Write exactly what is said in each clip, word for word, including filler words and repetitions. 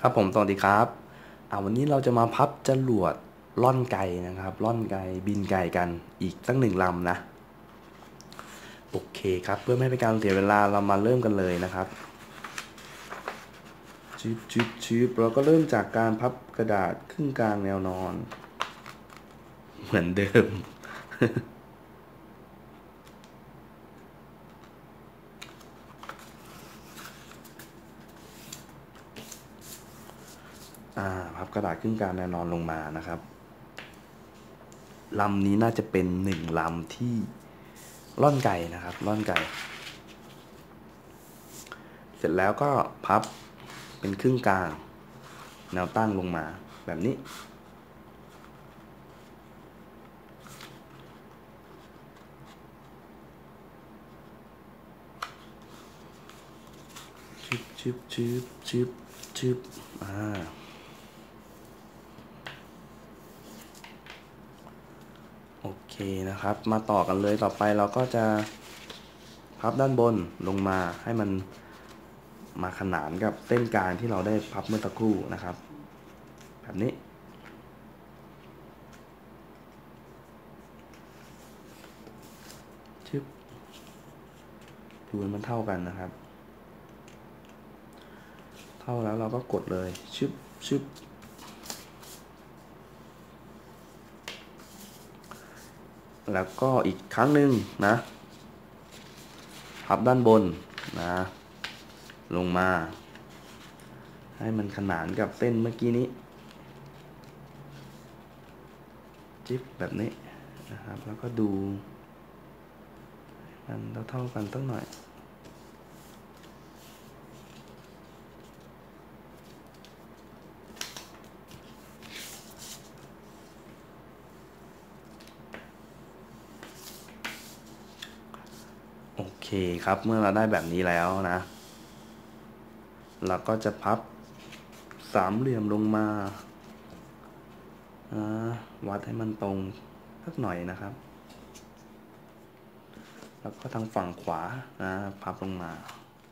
ครับผมสวัสดีครับอ่าวันนี้เราจะมาพับจรวดล่อนไก่นะครับล่อนไก่บินไก่กันอีกสักหนึ่งลำนะโอเคครับเพื่อไม่ให้เป็นการเสียเวลาเรามาเริ่มกันเลยนะครับชิบชิบชิบเราก็เริ่มจากการพับกระดาษครึ่งกลางแนวนอนเหมือนเดิมอ่าพับกระดาษครึ่งกลางแนวนอนลงมานะครับลำนี้น่าจะเป็นหนึ่งลำที่ล่อนไก่นะครับล่อนไก่เสร็จแล้วก็พับเป็นครึ่งกลางแนวตั้งลงมาแบบนี้ชึบชึบชึบชึบชึบอ่าโอเคนะครับมาต่อกันเลยต่อไปเราก็จะพับด้านบนลงมาให้มันมาขนานกับเส้นกลางที่เราได้พับเมื่อสักครู่นะครับแบบนี้ชึบดูมันเท่ากันนะครับเท่าแล้วเราก็กดเลยชึบชึบแล้วก็อีกครั้งหนึ่งนะพับด้านบนนะลงมาให้มันขนานกับเส้นเมื่อกี้นี้จิ๊บแบบนี้นะครับแล้วก็ดูมันเท่าๆกันสักหน่อยโอเคครับเมื่อเราได้แบบนี้แล้วนะเราก็จะพับสามเหลี่ยมลงมาวัดให้มันตรงสักหน่อยนะครับแล้วก็ทางฝั่งขวานะพับลงมา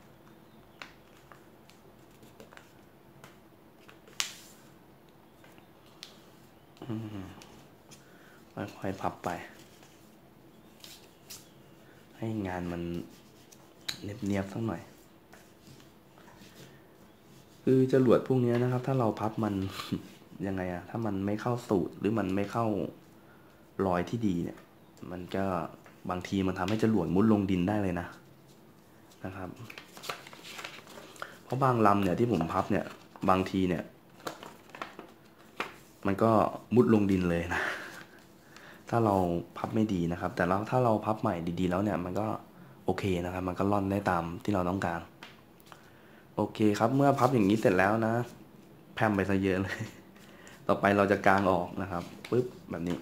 ค่อยๆพับไปให้งานมันเนียบๆสักหน่อยคือจรวดพวกนี้นะครับถ้าเราพับมัน ยังไงอะถ้ามันไม่เข้าสูตรหรือมันไม่เข้ารอยที่ดีเนี่ยมันก็บางทีมันทำให้จรวดมุดลงดินได้เลยนะนะครับเพราะบางลำเนี่ยที่ผมพับเนี่ยบางทีเนี่ยมันก็มุดลงดินเลยนะถ้าเราพับไม่ดีนะครับแต่แล้วถ้าเราพับใหม่ดีๆแล้วเนี่ยมันก็โอเคนะครับมันก็ล่อนได้ตามที่เราต้องการโอเคครับเมื่อพับอย่างนี้เสร็จแล้วนะแพมไปซะเยอะเลยต่อไปเราจะกางออกนะครับปึ๊บแบบนี้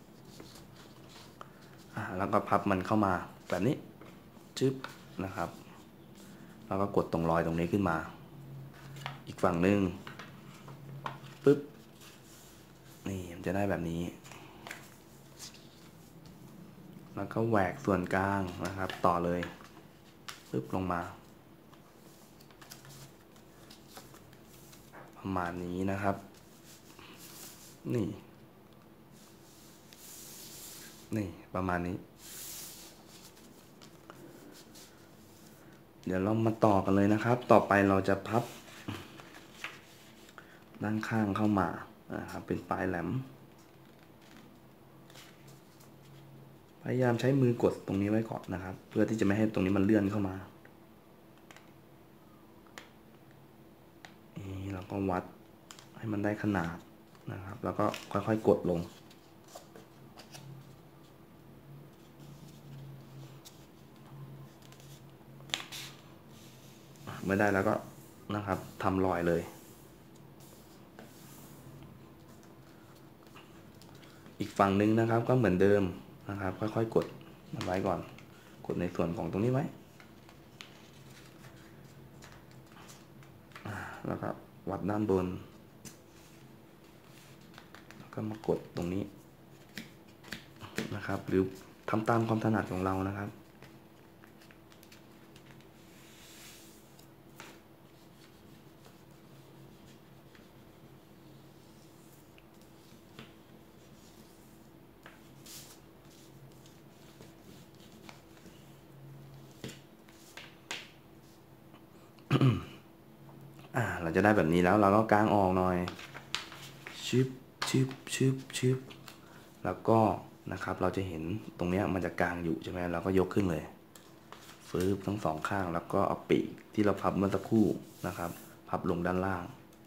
แล้วก็พับมันเข้ามาแบบนี้จึ๊บนะครับแล้วก็กดตรงรอยตรงนี้ขึ้นมาอีกฝั่งหนึ่งปึ๊บนี่มันจะได้แบบนี้แล้วก็แหวกส่วนกลางนะครับต่อเลยปึ๊บลงมาประมาณนี้นะครับนี่นี่ประมาณนี้เดี๋ยวเรามาต่อกันเลยนะครับต่อไปเราจะพับด้านข้างเข้ามานะครับเป็นปลายแหลมพยายามใช้มือกดตรงนี้ไว้ก่อนนะครับเพื่อที่จะไม่ให้ตรงนี้มันเลื่อนเข้ามานี่เราก็วัดให้มันได้ขนาดนะครับแล้วก็ค่อยๆกดลงเมื่อได้แล้วก็นะครับทำรอยเลยอีกฝั่งหนึ่งนะครับก็เหมือนเดิมนะครับค่อยๆกดมันไว้ก่อนกดในส่วนของตรงนี้ไว้แล้วก็วัดด้านบนแล้วก็มากดตรงนี้นะครับหรือทำตามความถนัดของเรานะครับอ่าเราจะได้แบบนี้แล้วเราก็กางออกหน่อยชึบชึบชึบชึบแล้วก็นะครับเราจะเห็นตรงนี้มันจะกางอยู่ใช่ไหมเราก็ยกขึ้นเลยฟื้นทั้งสองข้างแล้วก็เอาปีกที่เราพับเมื่อสักครู่นะครับพับลงด้านล่าง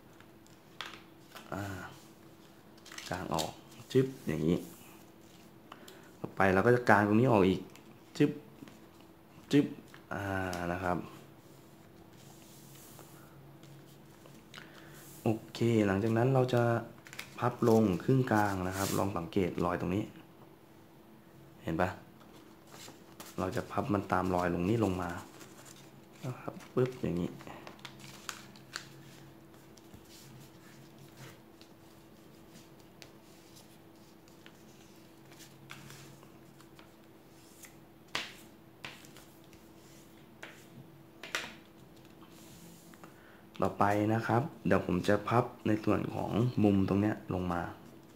อ่ากางออกชึบอย่างนี้ต่อไปเราก็จะกางตรงนี้ออกอีกชึบชึบอ่านะครับโอเคหลังจากนั้นเราจะพับลงครึ่งกลางนะครับลองสังเกตรอยตรงนี้เห็นปะเราจะพับมันตามรอยลงนี้ลงมานะครับปึ๊บอย่างนี้ต่อไปนะครับเดี๋ยวผมจะพับในส่วนของมุมตรงนี้ลงมา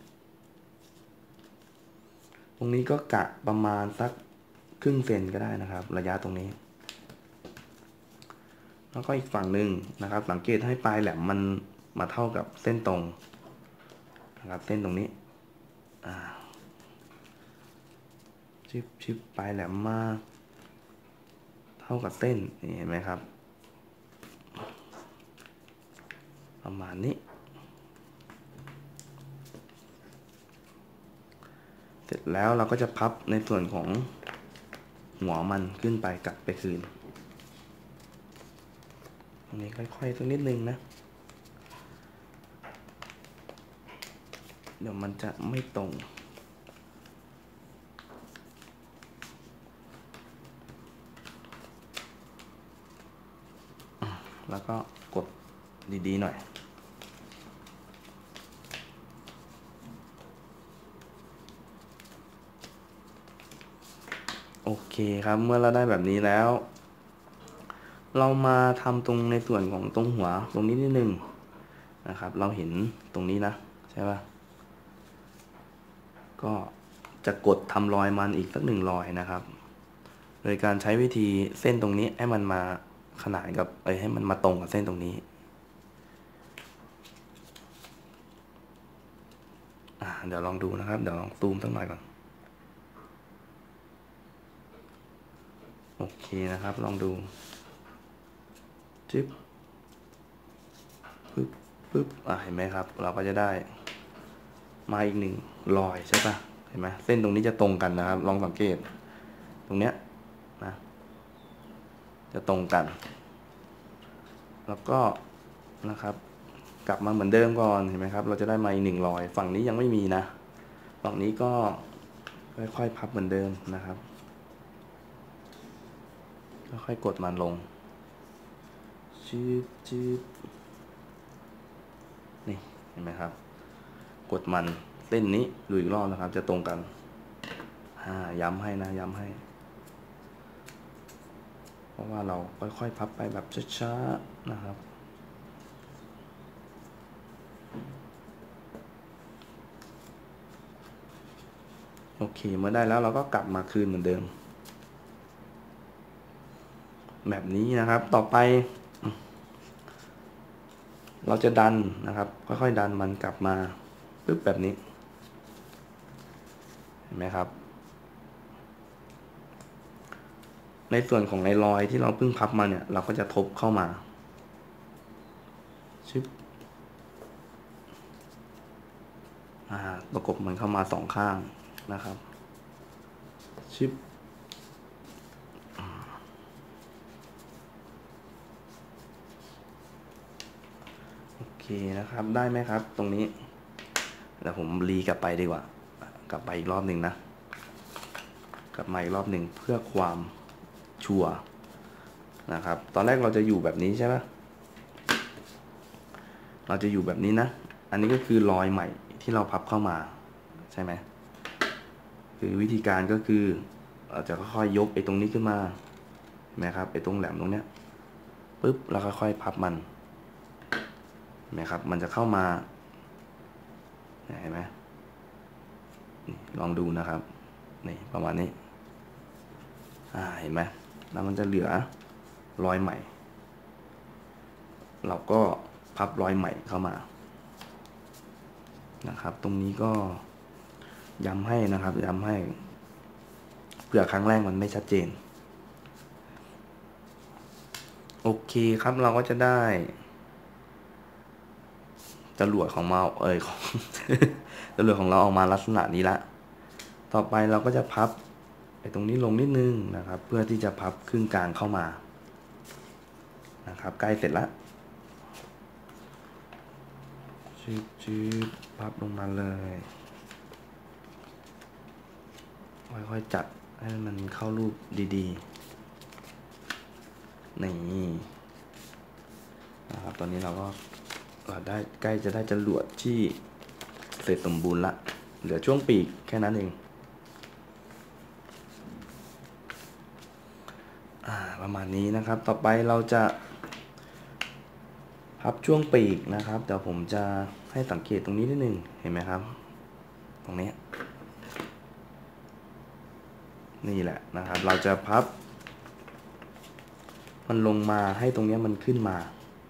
ตรงนี้ก็กะประมาณสักครึ่งเซนก็ได้นะครับระยะตรงนี้แล้วก็อีกฝั่งหนึ่งนะครับสังเกตให้ปลายแหลมมันมาเท่ากับเส้นตรงนะครับเส้นตรงนี้อ่าชิบชิบปลายแหลมมาเท่ากับเส้นนี่เห็นไหมครับประมาณนี้เสร็จแล้วเราก็จะพับในส่วนของหัวมันขึ้นไปกลับไปคืนตรงนี้ค่อยๆสักนิดนึงนะเดี๋ยวมันจะไม่ตรงแล้วก็กดดีๆหน่อยโอเคครับเมื่อเราได้แบบนี้แล้วเรามาทำตรงในส่วนของตรงหัวตรงนี้นิดนึงนะครับเราเห็นตรงนี้นะใช่ป่ะก็จะกดทำรอยมันอีกสักหนึ่งรอยนะครับโดยการใช้วิธีเส้นตรงนี้ให้มันมาขนานกับเอ้ยให้มันมาตรงกับเส้นตรงนี้อ่าเดี๋ยวลองดูนะครับเดี๋ยวลองซูมสักหน่อยก่อนโอเคนะครับลองดูจิ๊บปึ๊บปึ๊บอ่าเห็นไหมครับเราก็จะได้มาอีกหนึ่งรอยใช่ปะเห็นไหมเส้นตรงนี้จะตรงกันนะครับลองสังเกตตรงเนี้ยนะจะตรงกันแล้วก็นะครับกลับมาเหมือนเดิมก่อนเห็นไหมครับเราจะได้มาอีกหนึ่งรอยฝั่งนี้ยังไม่มีนะฝั่งนี้ก็ค่อยๆพับเหมือนเดิมนะครับค่อยๆกดมันลงชืบชืบนี่เห็นไหมครับกดมันเส้นนี้ดูอีกรอบนะครับจะตรงกันอ่าย้ำให้นะย้ำให้เพราะว่าเราค่อยๆพับไปแบบช้าๆนะครับโอเคเมื่อได้แล้วเราก็กลับมาคืนเหมือนเดิมแบบนี้นะครับต่อไปเราจะดันนะครับค่อยๆดันมันกลับมาปึ๊บแบบนี้เห็นไหมครับในส่วนของในรอยที่เราเพิ่งพับมาเนี่ยเราก็จะทบเข้ามาชึบอ่าประกบมันเข้ามาสองข้างนะครับชึบโอเคนะครับได้ไหมครับตรงนี้เดี๋ยวผมรีกลับไปดีกว่ากลับไปอีกรอบหนึ่งนะกลับมาอีกรอบหนึ่งเพื่อความชัวร์นะครับตอนแรกเราจะอยู่แบบนี้ใช่ไหมเราจะอยู่แบบนี้นะอันนี้ก็คือรอยใหม่ที่เราพับเข้ามาใช่ไหมคือวิธีการก็คือเราจะค่อยๆยกไอ้ตรงนี้ขึ้นมาเห็นไหมครับไอ้ตรงแหลมตรงเนี้ยปึ๊บแล้วค่อยๆพับมันเห็นไหมครับมันจะเข้ามาเห็นไหมลองดูนะครับนี่ประมาณนี้อ่าเห็นไหมแล้วมันจะเหลือรอยใหม่เราก็พับรอยใหม่เข้ามานะครับตรงนี้ก็ย้ำให้นะครับย้ำให้เผื่อครั้งแรกมันไม่ชัดเจนโอเคครับเราก็จะได้จรวดของเราเอ่ยของ จรวดของเราออกมาลักษณะนี้ละต่อไปเราก็จะพับไอ้ตรงนี้ลงนิดนึงนะครับเพื่อที่จะพับครึ่งกลางเข้ามานะครับใกล้เสร็จแล้วชืบชืบพับลงมาเลยค่อยๆจัดให้มันเข้ารูปดีๆนี่นะครับตอนนี้เราก็เราได้ใกล้จะได้จรวดที่เสร็จสมบูรณ์ละเหลือช่วงปีกแค่นั้นเองอ่าประมาณนี้นะครับต่อไปเราจะพับช่วงปีกนะครับเดี๋ยวผมจะให้สังเกตตรงนี้นิดนึงเห็นไหมครับตรงนี้นี่แหละนะครับเราจะพับมันลงมาให้ตรงนี้มันขึ้นมา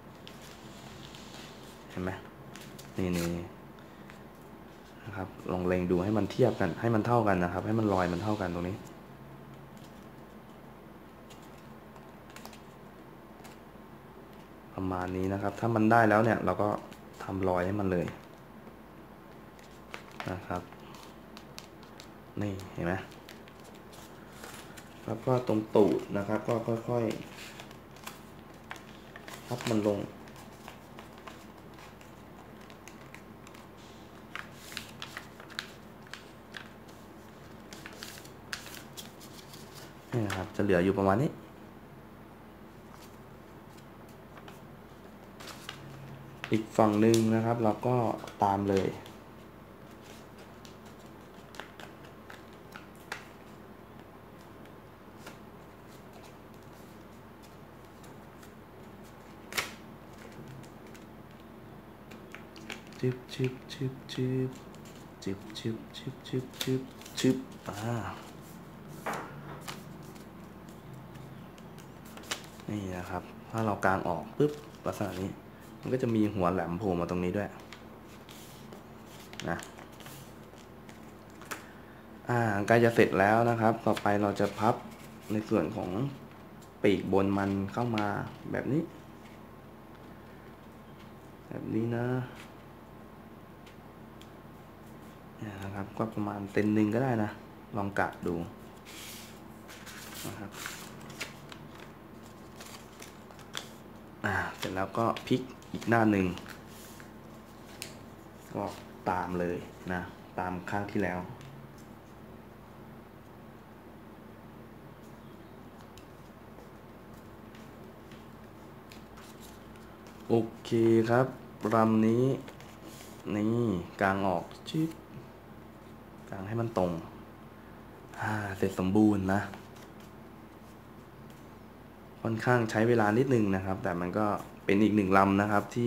เห็นไหมนี่นี่นะครับลองเล็งดูให้มันเทียบกันให้มันเท่ากันนะครับให้มันรอยมันเท่ากันตรงนี้ประมาณนี้นะครับถ้ามันได้แล้วเนี่ยเราก็ทำรอยให้มันเลยนะครับนี่เห็นไหมแล้วก็ตรงตูดนะครับก็ค่อยๆพับมันลงนี่นะครับจะเหลืออยู่ประมาณนี้อีกฝั่งหนึ่งนะครับเราก็ตามเลยชึบชึบชึบชึบชึบชึบชึบชึบชึบชึบอ่านี่นะครับถ้าเรากางออกปุ๊บลักษณะนี้มันก็จะมีหัวแหลมโผล่มาตรงนี้ด้วยนะอ่าใกล้จะเสร็จแล้วนะครับต่อไปเราจะพับในส่วนของปีกบนมันเข้ามาแบบนี้แบบนี้นะนะครับก็ประมาณเซนหนึ่งก็ได้นะลองกะดูนะครับอ่าเสร็จแล้วก็พลิกอีกหน้าหนึ่งก็ตามเลยนะตามข้างที่แล้วโอเคครับลำนี้นี่กางออกชิดกางให้มันตรงอ่าเสร็จสมบูรณ์นะค่อนข้างใช้เวลานิดนึงนะครับแต่มันก็เป็นอีกหนึ่งลำนะครับที่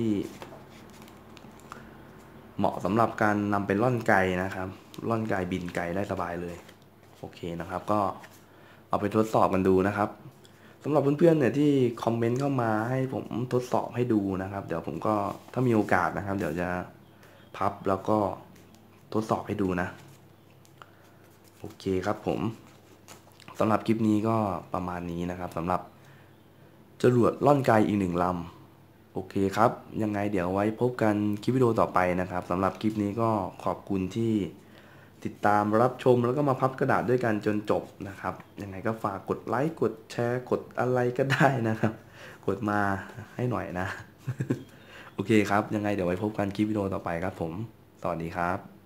เหมาะสำหรับการนำไปล่อนไกนะครับล่อนไกบินไกได้สบายเลยโอเคนะครับก็เอาไปทดสอบกันดูนะครับสำหรับเพื่อนๆเนี่ยที่คอมเมนต์เข้ามาให้ผมทดสอบให้ดูนะครับเดี๋ยวผมก็ถ้ามีโอกาสนะครับเดี๋ยวจะพับแล้วก็ทดสอบให้ดูนะโอเคครับผมสำหรับคลิปนี้ก็ประมาณนี้นะครับสำหรับจรวดล่อนไกอีกหนึ่งลำโอเคครับยังไงเดี๋ยวไว้พบกันคลิปวิดีโอต่อไปนะครับสำหรับคลิปนี้ก็ขอบคุณที่ติดตามรับชมแล้วก็มาพับกระดาษด้วยกันจนจบนะครับยังไงก็ฝากกดไลค์กดแชร์กดอะไรก็ได้นะครับกดมาให้หน่อยนะ โอเคครับยังไงเดี๋ยวไว้พบกันคลิปวิดีโอต่อไปครับผมสวัสดีครับ